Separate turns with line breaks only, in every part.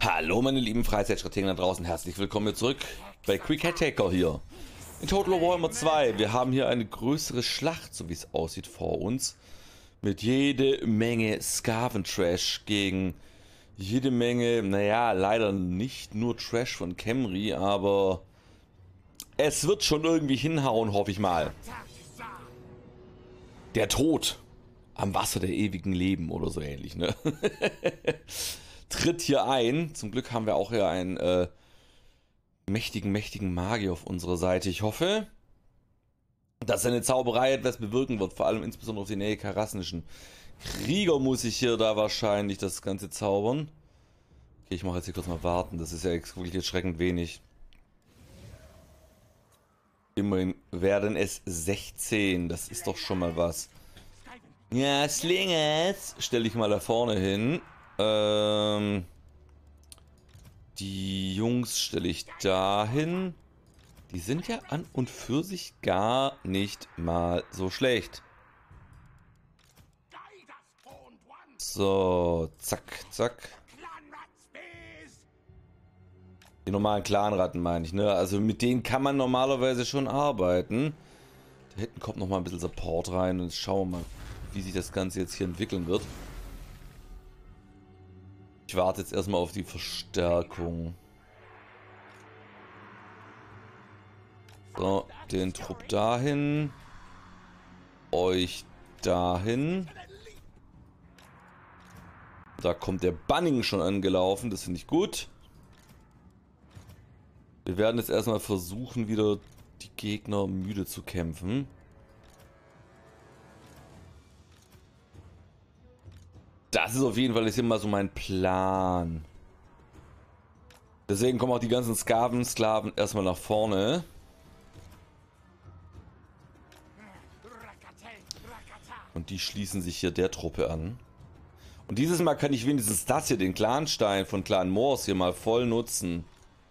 Hallo meine lieben Freizeitstrategen da draußen, herzlich willkommen hier zurück bei Cricket Taker hier. In Total Warhammer 2, wir haben hier eine größere Schlacht, so wie es aussieht, vor uns. Mit jede Menge Skaven Trash gegen jede Menge, naja, leider nicht nur Trash von Khemri, aber es wird schon irgendwie hinhauen, hoffe ich mal. Der Tod am Wasser der ewigen Leben oder so ähnlich, ne? Tritt hier ein. Zum Glück haben wir auch hier einen mächtigen Magier auf unserer Seite. Ich hoffe, dass seine Zauberei etwas bewirken wird, vor allem insbesondere auf die Nähe karasnischen Krieger muss ich hier da wahrscheinlich das Ganze zaubern. Okay, ich mache jetzt hier kurz mal warten, das ist ja wirklich erschreckend wenig. Immerhin werden es 16, das ist doch schon mal was. Ja, Slingers stelle ich mal da vorne hin. Die Jungs stelle ich dahin. Die sind ja an und für sich gar nicht mal so schlecht. So, zack, zack. Die normalen Clanratten meine ich, ne? Also mit denen kann man normalerweise schon arbeiten. Da hinten kommt nochmal ein bisschen Support rein und jetzt schauen wir mal, wie sich das Ganze jetzt hier entwickeln wird. Ich warte jetzt erstmal auf die Verstärkung. So, den Trupp dahin. Euch dahin. Da kommt der Bunning schon angelaufen, das finde ich gut. Wir werden jetzt erstmal versuchen, wieder die Gegner müde zu kämpfen. Das ist auf jeden Fall jetzt immer so mein Plan. Deswegen kommen auch die ganzen Sklaven erstmal nach vorne. Und die schließen sich hier der Truppe an. Und dieses Mal kann ich wenigstens das hier, den Clanstein von Clan Morse hier mal voll nutzen.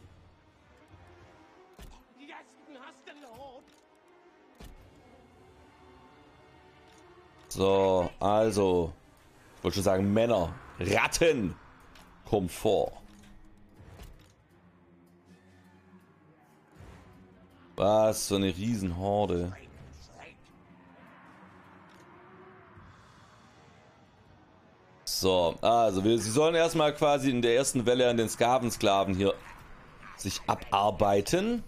So, also, ich wollte schon sagen, Männer, Ratten, kommt vor. Was für eine Riesenhorde. So, also, sie sollen erstmal quasi in der ersten Welle an den Sklavensklaven hier sich abarbeiten.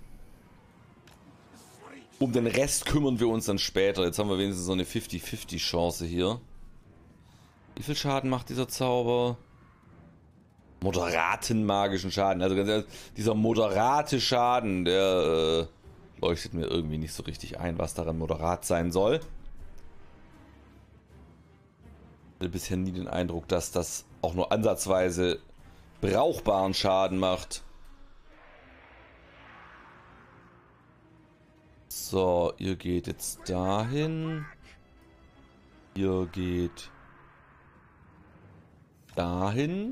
Um den Rest kümmern wir uns dann später. Jetzt haben wir wenigstens so eine 50-50 Chance hier. Wie viel Schaden macht dieser Zauber? Moderaten magischen Schaden. Also ganz ehrlich, dieser moderate Schaden, der leuchtet mir irgendwie nicht so richtig ein, was daran moderat sein soll. Ich hatte bisher nie den Eindruck, dass das auch nur ansatzweise brauchbaren Schaden macht. So, ihr geht jetzt dahin. Ihr geht dahin.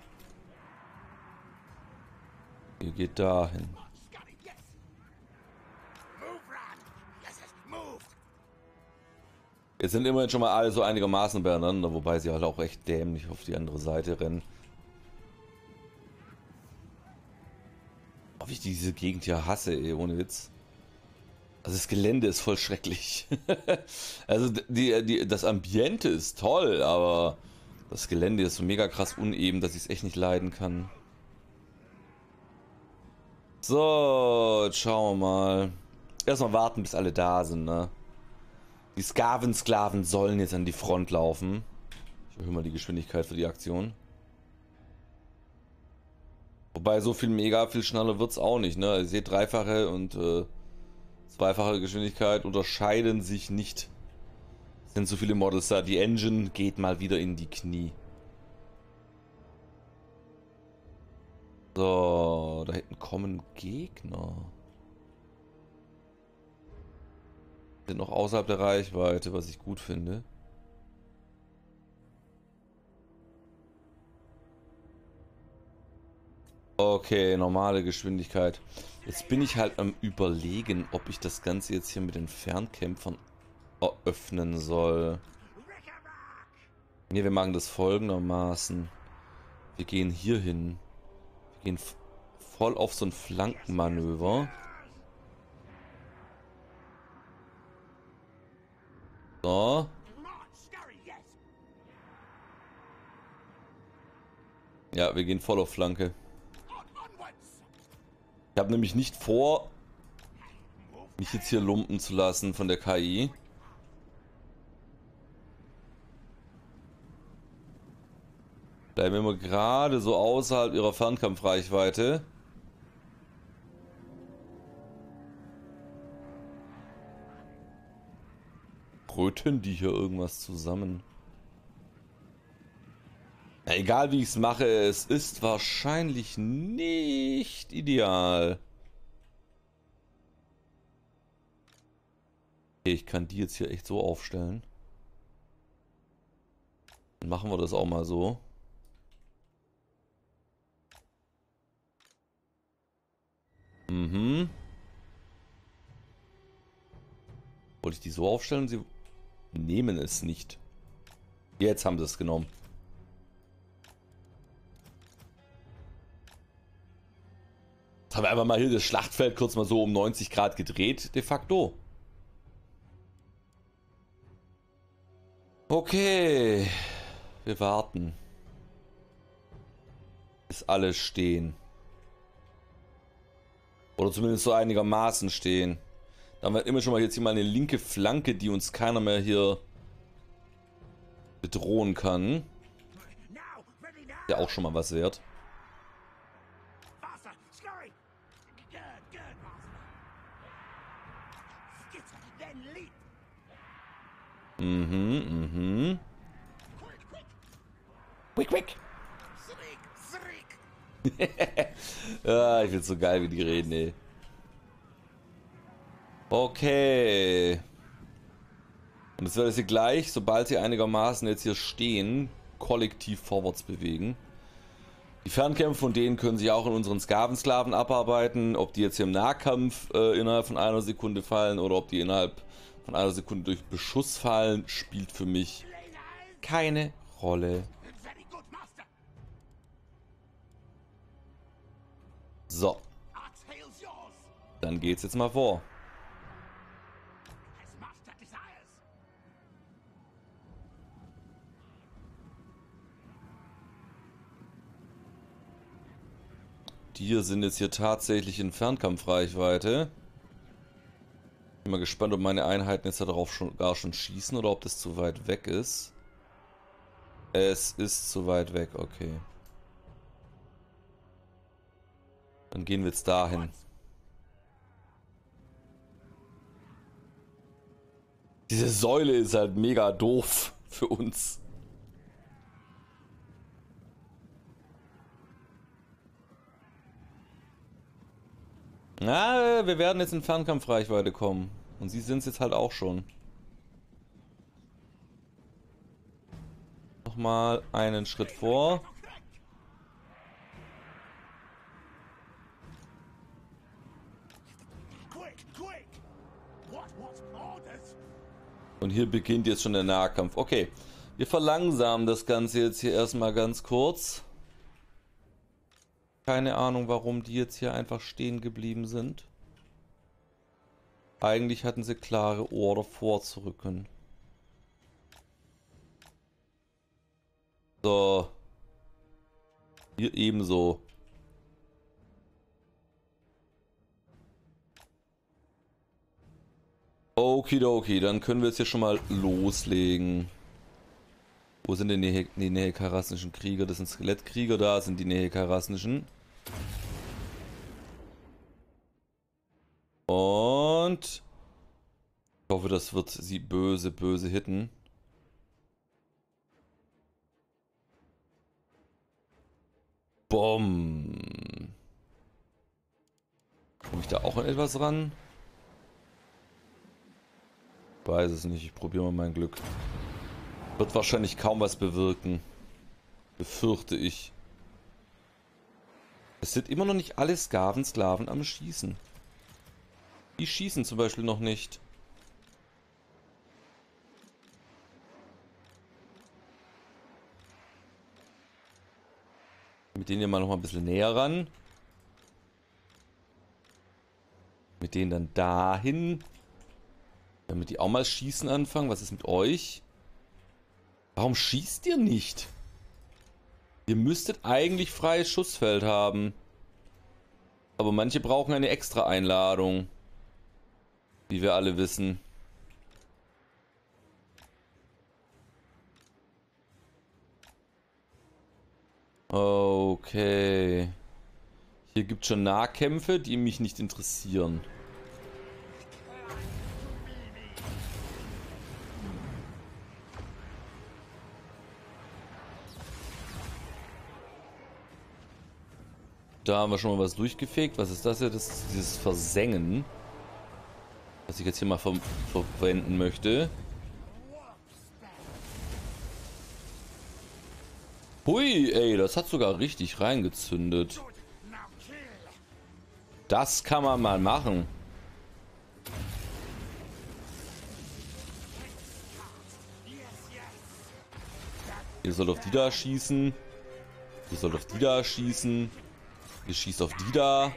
Ihr geht dahin. Jetzt sind immerhin schon mal alle so einigermaßen beieinander, wobei sie halt auch echt dämlich auf die andere Seite rennen. Ob ich diese Gegend hier hasse, ey, ohne Witz. Also das Gelände ist voll schrecklich. Also das Ambiente ist toll, aber das Gelände ist so mega krass uneben, dass ich es echt nicht leiden kann. So, jetzt schauen wir mal. Erstmal warten, bis alle da sind, ne? Die Sklaven sollen jetzt an die Front laufen. Ich erhöhe mal die Geschwindigkeit für die Aktion. Wobei so mega viel schneller wird es auch nicht, ne? Ihr seht, dreifache und zweifache Geschwindigkeit unterscheiden sich nicht. Es sind so viele Models da. Die Engine geht mal wieder in die Knie. So, da hinten kommen Gegner. Sind noch außerhalb der Reichweite, was ich gut finde. Okay, normale Geschwindigkeit. Jetzt bin ich halt am Überlegen, ob ich das Ganze jetzt hier mit den Fernkämpfern eröffnen soll. Ne, wir machen das folgendermaßen. Wir gehen hier hin. Gehen voll auf so ein Flankenmanöver. So. Ja, wir gehen voll auf Flanke. Ich habe nämlich nicht vor, mich jetzt hier lumpen zu lassen von der KI. Bleiben wir immer gerade so außerhalb ihrer Fernkampfreichweite. Bröteln die hier irgendwas zusammen? Na, egal wie ich es mache, es ist wahrscheinlich nicht ideal. Okay, ich kann die jetzt hier echt so aufstellen. Dann machen wir das auch mal so. Mhm. Wollte ich die so aufstellen? Sie nehmen es nicht. Jetzt haben sie es genommen. Jetzt haben wir einfach mal hier das Schlachtfeld kurz mal so um 90 Grad gedreht, de facto. Okay. Wir warten. Bis alle stehen. Oder zumindest so einigermaßen stehen. Dann haben wir immer schon mal jetzt hier mal eine linke Flanke, die uns keiner mehr hier bedrohen kann. Ja, auch schon mal was wert. Mhm. Quick. Ja, ich find's so geil, wie die reden, ey. Okay. Und jetzt werde ich sie gleich, sobald sie einigermaßen jetzt hier stehen, kollektiv vorwärts bewegen. Die Fernkämpfe von denen können sich auch in unseren Skavensklaven abarbeiten. Ob die jetzt hier im Nahkampf innerhalb von einer Sekunde fallen oder ob die innerhalb von einer Sekunde durch Beschuss fallen, spielt für mich keine Rolle. So. Dann geht's jetzt mal vor. Die hier sind jetzt hier tatsächlich in Fernkampfreichweite. Bin mal gespannt, ob meine Einheiten jetzt darauf gar schon schießen oder ob das zu weit weg ist. Es ist zu weit weg, okay. Dann gehen wir jetzt dahin. Diese Säule ist halt mega doof für uns. Na, wir werden jetzt in Fernkampfreichweite kommen. Und sie sind es jetzt halt auch schon. Nochmal einen Schritt vor. Und hier beginnt jetzt schon der Nahkampf. Okay, wir verlangsamen das Ganze jetzt hier erstmal ganz kurz. Keine Ahnung, warum die jetzt hier einfach stehen geblieben sind. Eigentlich hatten sie klare Order vorzurücken. So. Hier ebenso. Okidoki, dann können wir jetzt hier schon mal loslegen. Wo sind denn die Nehekarassnischen Krieger? Das sind Skelettkrieger, da sind die Nehekarassnischen. Und ich hoffe, das wird sie böse hitten. Bumm. Komme ich da auch an etwas ran? Weiß es nicht, ich probiere mal mein Glück. Wird wahrscheinlich kaum was bewirken. Befürchte ich. Es sind immer noch nicht alle Skavensklaven am Schießen. Die schießen zum Beispiel noch nicht. Mit denen hier mal noch mal ein bisschen näher ran. Mit denen dann dahin. Damit die auch mal schießen anfangen. Was ist mit euch? Warum schießt ihr nicht? Ihr müsstet eigentlich freies Schussfeld haben. Aber manche brauchen eine extra Einladung. Wie wir alle wissen. Okay. Hier gibt es schon Nahkämpfe, die mich nicht interessieren. Da haben wir schon mal was durchgefegt. Was ist das hier? Das ist dieses Versengen. Was ich jetzt hier mal verwenden möchte. Hui, ey, das hat sogar richtig reingezündet. Das kann man mal machen. Ihr sollt auf die da schießen. Ihr sollt auf die da schießen. Ihr schießt auf die da.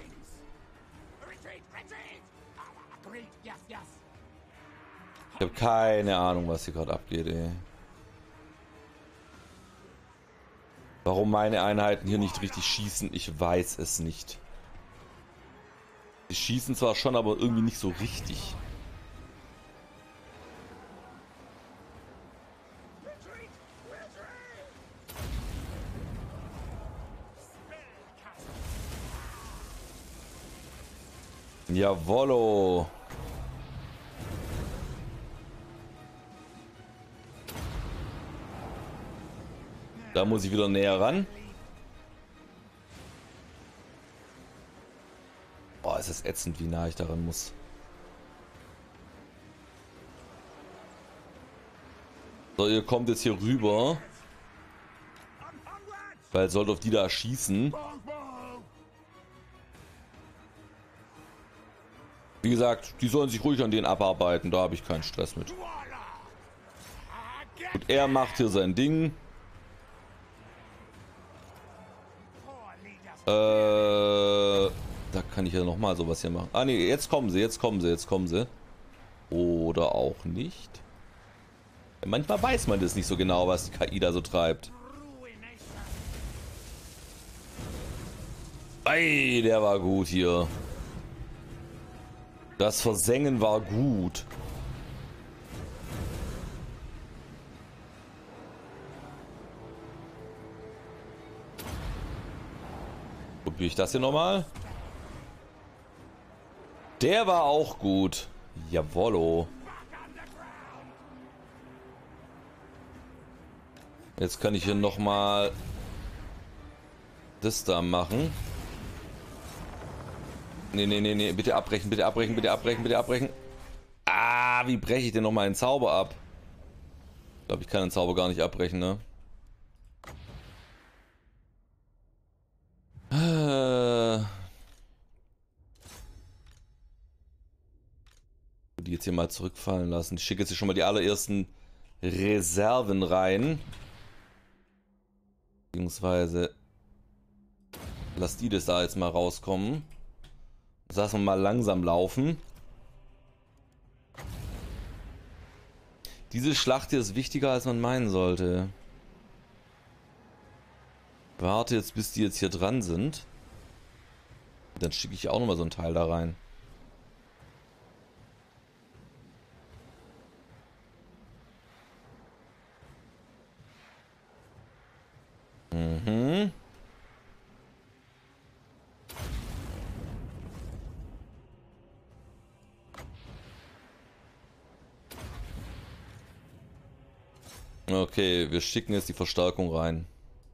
Ich habe keine Ahnung, was hier gerade abgeht, ey. Warum meine Einheiten hier nicht richtig schießen, ich weiß es nicht. Sie schießen zwar schon, aber irgendwie nicht so richtig. Jawollo. Da muss ich wieder näher ran. Boah, ist das ätzend, wie nah ich daran muss. So, ihr kommt jetzt hier rüber. Weil sollt auf die da schießen. Wie gesagt, die sollen sich ruhig an den abarbeiten. Da habe ich keinen Stress mit. Und er macht hier sein Ding. Da kann ich ja nochmal sowas hier machen. Ah ne, jetzt kommen sie, jetzt kommen sie, jetzt kommen sie. Oder auch nicht. Manchmal weiß man das nicht so genau, was die KI da so treibt. Ey, der war gut hier. Das Versengen war gut. Probiere ich das hier nochmal? Der war auch gut. Jawollo. Jetzt kann ich hier nochmal das da machen. Nee. Bitte abbrechen, bitte abbrechen, bitte abbrechen, bitte abbrechen. Ah, wie breche ich denn nochmal einen Zauber ab? Ich glaube, ich kann den Zauber gar nicht abbrechen, ne? Die jetzt hier mal zurückfallen lassen. Ich schicke jetzt hier schon mal die allerersten Reserven rein. Beziehungsweise lass die das da jetzt mal rauskommen. Das lassen wir mal langsam laufen. Diese Schlacht hier ist wichtiger, als man meinen sollte. Warte jetzt, bis die jetzt hier dran sind. Dann schicke ich auch nochmal so ein Teil da rein. Mhm. Okay, wir schicken jetzt die Verstärkung rein.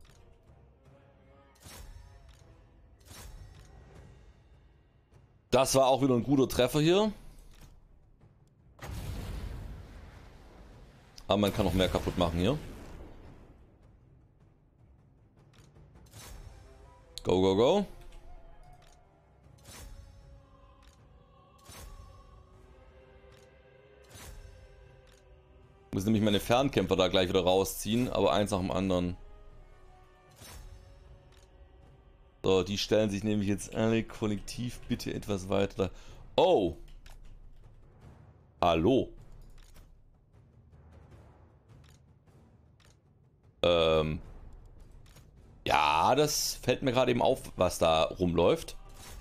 Das war auch wieder ein guter Treffer hier. Aber man kann noch mehr kaputt machen hier. Go, go, go. Ich muss nämlich meine Fernkämpfer da gleich wieder rausziehen, aber eins nach dem anderen. So, die stellen sich nämlich jetzt alle kollektiv bitte etwas weiter. Oh! Hallo? Ja, das fällt mir gerade eben auf, was da rumläuft.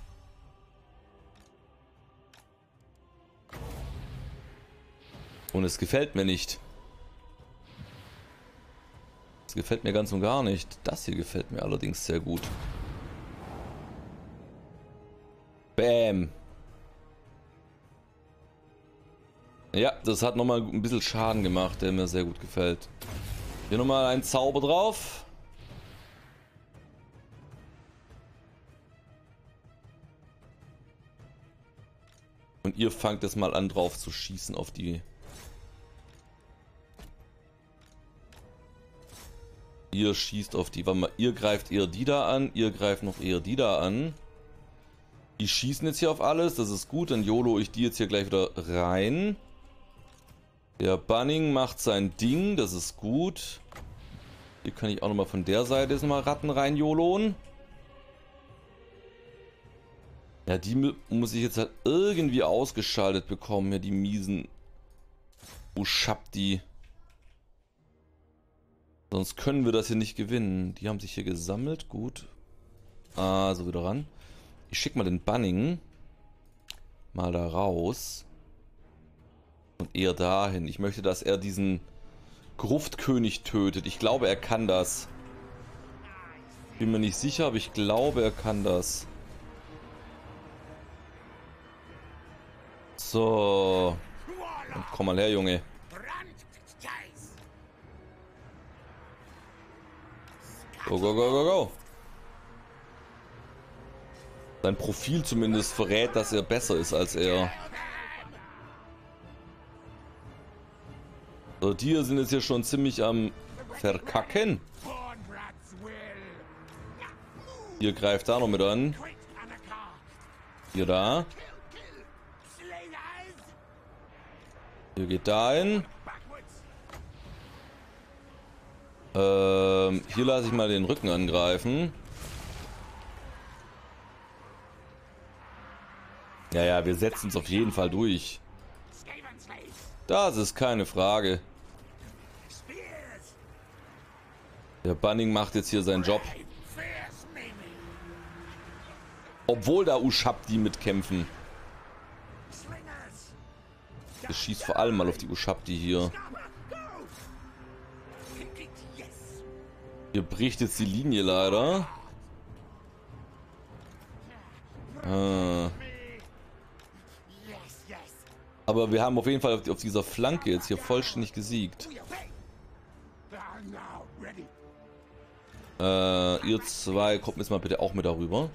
Und es gefällt mir nicht. Es gefällt mir ganz und gar nicht. Das hier gefällt mir allerdings sehr gut. Bäm. Ja, das hat nochmal ein bisschen Schaden gemacht, der mir sehr gut gefällt. Hier nochmal ein Zauber drauf. Und ihr fangt es mal an drauf zu schießen auf die... Ihr schießt auf die... Warte mal, ihr greift eher die da an, ihr greift noch eher die da an. Die schießen jetzt hier auf alles, das ist gut, dann YOLO ich die jetzt hier gleich wieder rein. Der Bunning macht sein Ding, das ist gut. Hier kann ich auch nochmal von der Seite jetzt mal Ratten rein YOLOen. Ja, die muss ich jetzt halt irgendwie ausgeschaltet bekommen, ja, die miesen Uschabdi. Sonst können wir das hier nicht gewinnen. Die haben sich hier gesammelt, gut. Ah, so wieder ran. Ich schicke mal den Bunning mal da raus. Und eher dahin. Ich möchte, dass er diesen Gruftkönig tötet. Ich glaube, er kann das. Bin mir nicht sicher, aber ich glaube, er kann das. So. Und komm mal her, Junge. Go, go, go, go, go. Sein Profil zumindest verrät, dass er besser ist als er. So, die hier sind jetzt hier schon ziemlich am Verkacken. Hier greift da noch mit an. Hier da. Hier geht da hin. Hier lasse ich mal den Rücken angreifen. Ja, ja, wir setzen es auf jeden Fall durch. Das ist keine Frage. Der Bunning macht jetzt hier seinen Job. Obwohl da Uschabdi mitkämpfen. Ich schießt vor allem mal auf die Uschabdi hier. Hier bricht jetzt die Linie leider. Aber wir haben auf jeden Fall auf dieser Flanke jetzt hier vollständig gesiegt. Ihr zwei, kommt jetzt mal bitte auch mit darüber.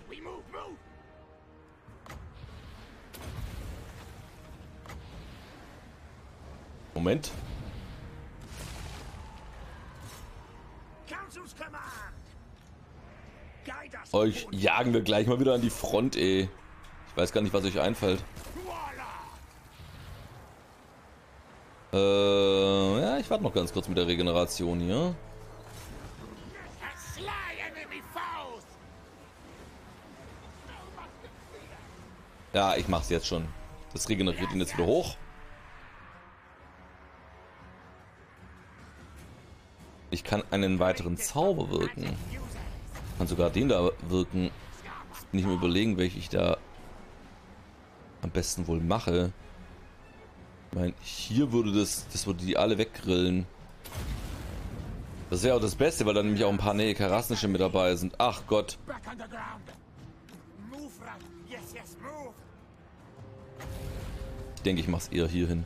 Moment. Euch jagen wir gleich mal wieder an die Front, ey. Ich weiß gar nicht, was euch einfällt. Ja, ich warte noch ganz kurz mit der Regeneration hier. Ja, ich mach's jetzt schon. Das regeneriert ihn jetzt wieder hoch. Ich kann einen weiteren Zauber wirken. Ich kann sogar den da wirken. Nicht mehr überlegen, welchen ich da am besten wohl mache. Ich meine, hier würde das würde die alle weggrillen. Das wäre auch das Beste, weil dann nämlich auch ein paar Karasnische mit dabei sind. Ach Gott. Ich denke, ich mach's eher hier hin.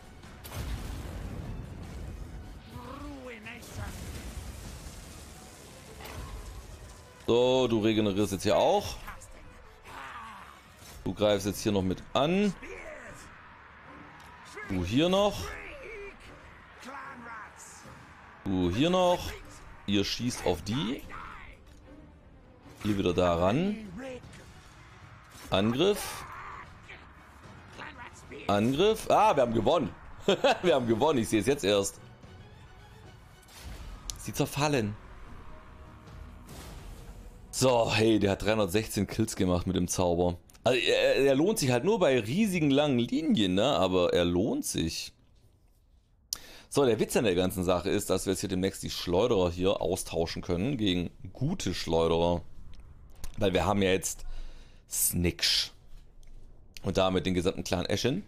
So, du regenerierst jetzt hier auch. Du greifst jetzt hier noch mit an. Du hier noch. Du hier noch. Ihr schießt auf die. Hier wieder daran. Angriff. Angriff. Ah, wir haben gewonnen. Wir haben gewonnen. Ich sehe es jetzt erst. Sie zerfallen. So, hey, der hat 316 Kills gemacht mit dem Zauber. Also er lohnt sich halt nur bei riesigen langen Linien, ne? Aber er lohnt sich. So, der Witz an der ganzen Sache ist, dass wir jetzt hier demnächst die Schleuderer hier austauschen können gegen gute Schleuderer. Weil wir haben ja jetzt Sniksch. Und damit den gesamten Clan Ashen.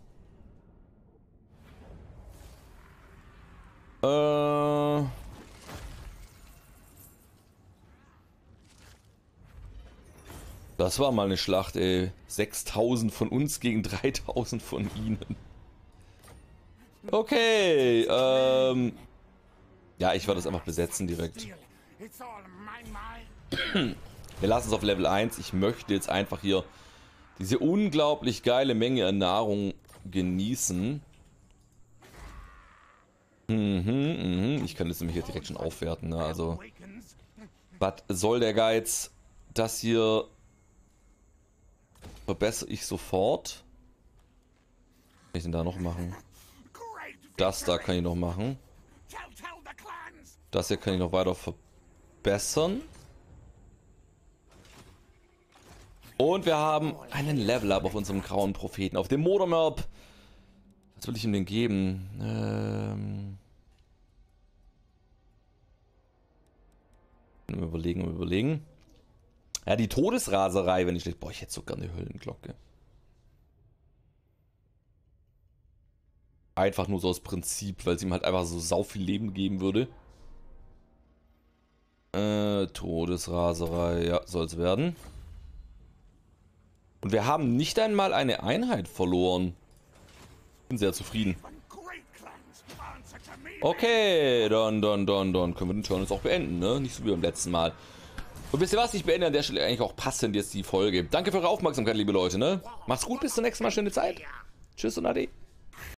Das war mal eine Schlacht, ey. 6000 von uns gegen 3000 von ihnen. Okay, ja, ich werde das einfach besetzen direkt. Wir lassen es auf Level 1. Ich möchte jetzt einfach hier diese unglaublich geile Menge an Nahrung genießen. Ich kann das nämlich jetzt direkt schon aufwerten, ne? Also, was soll der Geiz? Das hier verbessere ich sofort. Was kann ich denn da noch machen? Das da kann ich noch machen. Das hier kann ich noch weiter verbessern. Und wir haben einen Level-Up auf unserem grauen Propheten. Auf dem Motormörb. Was will ich ihm denn geben? Überlegen. Ja, die Todesraserei, wenn ich schlecht. Boah, ich hätte so gerne eine Höllenglocke. Einfach nur so aus Prinzip, weil es ihm halt einfach so sau viel Leben geben würde. Todesraserei, ja, soll es werden. Und wir haben nicht einmal eine Einheit verloren. Bin sehr zufrieden. Okay, dann können wir den Turn jetzt auch beenden, ne? Nicht so wie beim letzten Mal. Und wisst ihr was? Ich beende an der Stelle eigentlich auch passend jetzt die Folge. Danke für eure Aufmerksamkeit, liebe Leute, ne? Macht's gut, bis zum nächsten Mal, schöne Zeit. Tschüss und Ade.